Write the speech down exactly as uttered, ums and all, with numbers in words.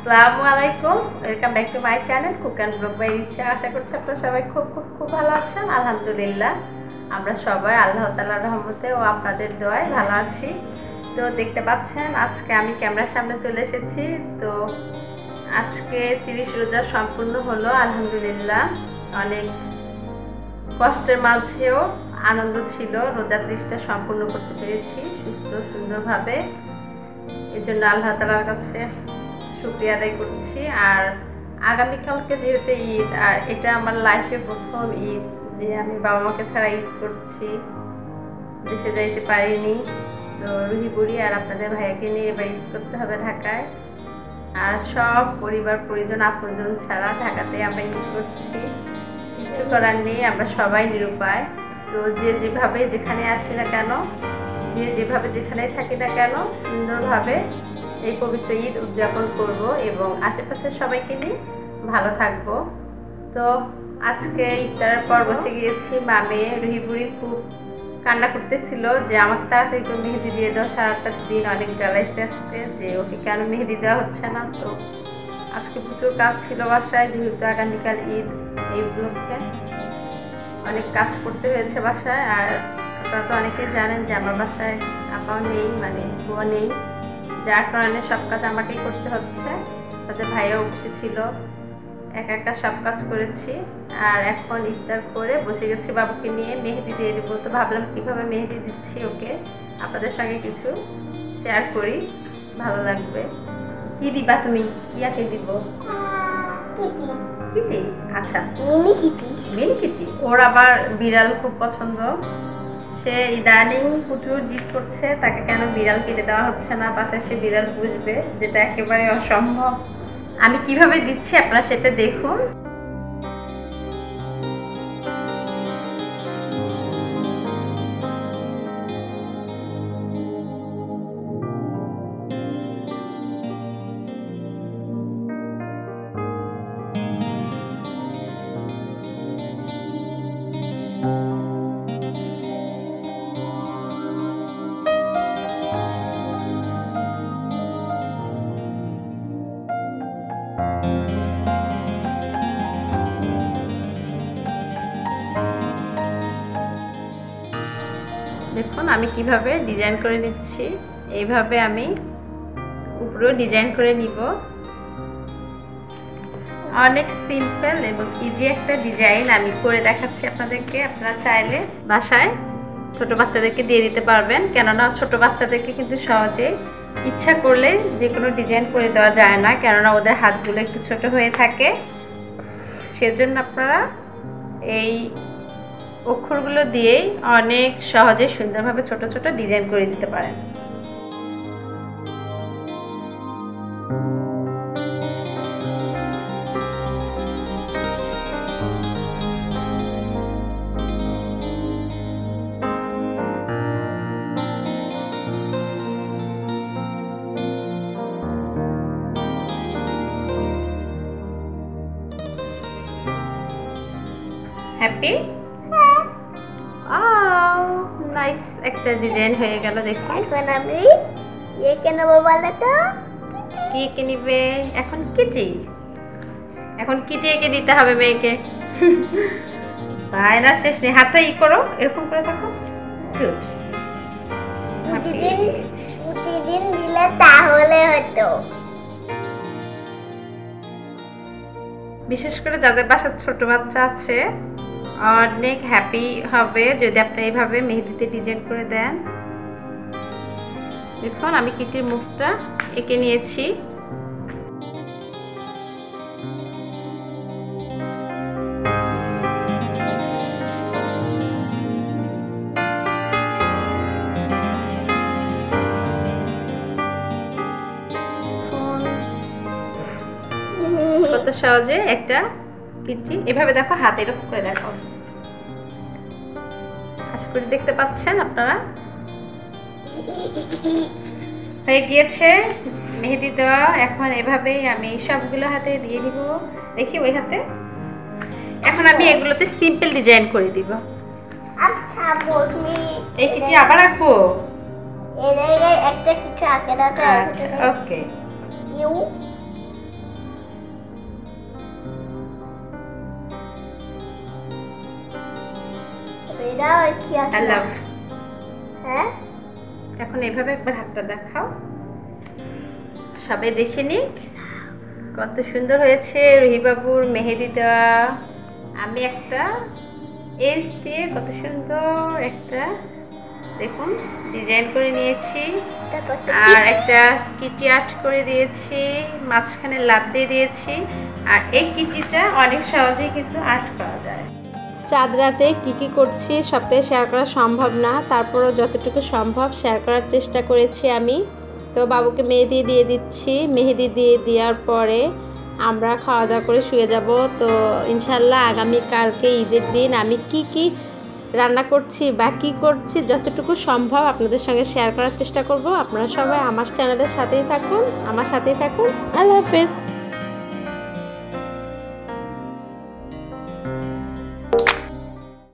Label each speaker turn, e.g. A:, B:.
A: আসসালামু আলাইকুম, welcome back to my channel cook and blog by Richa. আশা করছি আপনারা সবাই খুব খুব খুব ভালো আছেন। আলহামদুলিল্লাহ আমরা সবাই আল্লাহ তাআলার রহমতে ও আপনাদের দোয়ায় ভালো আছি। তো দেখতে পাচ্ছেন আজকে আমি ক্যামেরার সামনে চলে এসেছি। তো আজকে তিরিশ রোজা সম্পূর্ণ হলো, আলহামদুলিল্লাহ। অনেক কষ্টের মাঝেও আনন্দ ছিল, রোজা ত্রিশটা সম্পূর্ণ করতে পেরেছি সুস্থ সুন্দরভাবে। এই জন্য আল্লাহ তাআলার কাছে শুকরিয়া আদায় করছি। আর আগামীকালকে যেহেতু ঈদ, আর এটা আমার লাইফে প্রথম ঈদ যে আমি বাবা মাকে ছাড়া ঈদ করছি, দেশে যাইতে পারিনি। তো রুহি বুড়ি আর আপনাদের ভাইয়াকে নিয়ে এবার ঈদ করতে হবে ঢাকায়। আর সব পরিবার পরিজন আপনজন ছাড়া ঢাকাতে আমরা ঈদ করছি, কিছু করার নেই, আমরা সবাই নিরুপায়। তো যে যেভাবে যেখানে আছি না কেন, যে যেভাবে যেখানে থাকি না কেন, সুন্দরভাবে এই পবিত্র ঈদ উদযাপন করব এবং আশেপাশের সবাইকে নিয়ে ভালো থাকব। তো আজকে ইফতারের পর বসে গিয়েছি, মামে রুহি বুড়ি খুব কান্না করতেছিল যে আমাকে তাড়াতাড়ি করে মেহেদি দিয়ে দাও, সারাটা দিন অনেক জ্বালাইতে আসতে যে ওকে কেন মেহেদি দেওয়া হচ্ছে না। তো আজকে প্রচুর কাজ ছিল বাসায়, যেহেতু আগামীকাল ঈদ, এই উপলক্ষে অনেক কাজ করতে হয়েছে বাসায়। আর আপনারা তো অনেকেই জানেন যে আমার বাসায় আপাও নেই, মানে বুয়া নেই, যার কারণে সব কাজ আমাকেই করতে হচ্ছে। তাদের ভাইয়াও ছিল, একা একা সব কাজ করেছি। আর এখন ইফতার করে বসে গেছি বাবুকে নিয়ে, মেহেদি দিয়ে দেবো। তো ভাবলাম কীভাবে মেহেদি দিচ্ছি ওকে আপনাদের সঙ্গে কিছু শেয়ার করি, ভালো লাগবে। কি দিবা তুমি? ইয়াকে দিব কিটি। আচ্ছা, মিনি কিটি। মিনি কিটি ওর আবার বিড়াল খুব পছন্দ। সে ইদানিং প্রচুর জিদ করছে তাকে কেন বিড়াল কেটে দেওয়া হচ্ছে না, বাসায় সে বিড়াল পুষবে, যেটা একেবারে অসম্ভব। আমি কিভাবে দিচ্ছি আপনারা সেটা দেখুন। দেখুন আমি কিভাবে ডিজাইন করে নিচ্ছি, এইভাবে আমি উপরেও ডিজাইন করে নিব। অনেক সিম্পল এবং ইজি একটা ডিজাইন আমি করে দেখাচ্ছি আপনাদেরকে। আপনারা চাইলে বাসায় ছোট বাচ্চাদেরকে দিয়ে দিতে পারবেন, কেননা ছোট বাচ্চাদেরকে কিন্তু সহজে ইচ্ছা করলে যে কোনো ডিজাইন করে দেওয়া যায় না, কেননা ওদের হাতগুলো একটু ছোট হয়ে থাকে। সেজন্য আপনারা এই অক্ষরগুলো দিয়েই অনেক সহজে সুন্দরভাবে ছোট ছোট ডিজাইন করে দিতে পারেন। হ্যাপি নাইস একটা ডিজাইন হয়ে গেল। দেখুন
B: এখন আমি এই কেন বলো তো,
A: কি কিনবে এখন? কিটি। এখন কিটি এঁকে দিতে হবে মেয়েকে। তাই না, শেষ নেই। হাতটা ই করো, এরকম করে থাকো।
B: প্রতিদিন দিলে তাহলে হতো।
A: বিশেষ করে যাদের বাসার ছোট বাচ্চা আছে অনেক হ্যাপি হবে যদি আপনি এইভাবে মেহেদিতে ডিজাইন করে দেন। দেখুন আমি কিটির মুখটা এঁকে নিয়েছি। কত সহজে একটা কিটি এভাবে দেখো, হাত এরকম করে দেখো। আশা করি দেখতে পাচ্ছেন আপনারা। হয়ে গিয়েছে মেহেদি দেওয়া। এখন এভাবেই আমি সবগুলো হাতে দিয়ে দিব। দেখি ওই হাতে। এখন আমি এগুলোতে সিম্পল ডিজাইন করে দিব।
B: আচ্ছা বলবি
A: এই কিটি আবার আঁকবো?
B: এর একটা কিছু আঁকে দাও।
A: আচ্ছা ওকে।
B: ইউ যাও কি আছে
A: হ্যালো
B: হ্যাঁ
A: এখন এভাবে একবার হাতটা দেখাও, সবাই দেখে নিক কত সুন্দর হয়েছে রুহিবাবুর মেহেদি দেওয়া। আমি একটা এজ দিয়ে কত সুন্দর একটা দেখুন ডিজাইন করে নিয়েছি, আর একটা কিটি আর্ট করে দিয়েছি, মাঝখানে লাভ দিয়ে দিয়েছি। আর এই কিটিটা অনেক সহজেই কিন্তু আর্ট করা যায়। চাঁদ রাতে কী কী করছি সবটাই শেয়ার করা সম্ভব না, তারপরও যতটুকু সম্ভব শেয়ার করার চেষ্টা করেছি আমি। তো বাবুকে মেহেদি দিয়ে দিচ্ছি, মেহেদি দিয়ে দেওয়ার পরে আমরা খাওয়া দাওয়া করে শুয়ে যাব। তো ইনশাল্লাহ আগামীকালকে ঈদের দিন আমি কি কি রান্না করছি বা কী করছি যতটুকু সম্ভব আপনাদের সঙ্গে শেয়ার করার চেষ্টা করব। আপনারা সবাই আমার চ্যানেলের সাথেই থাকুন, আমার সাথেই থাকুন। আল্লাহ হাফেজ।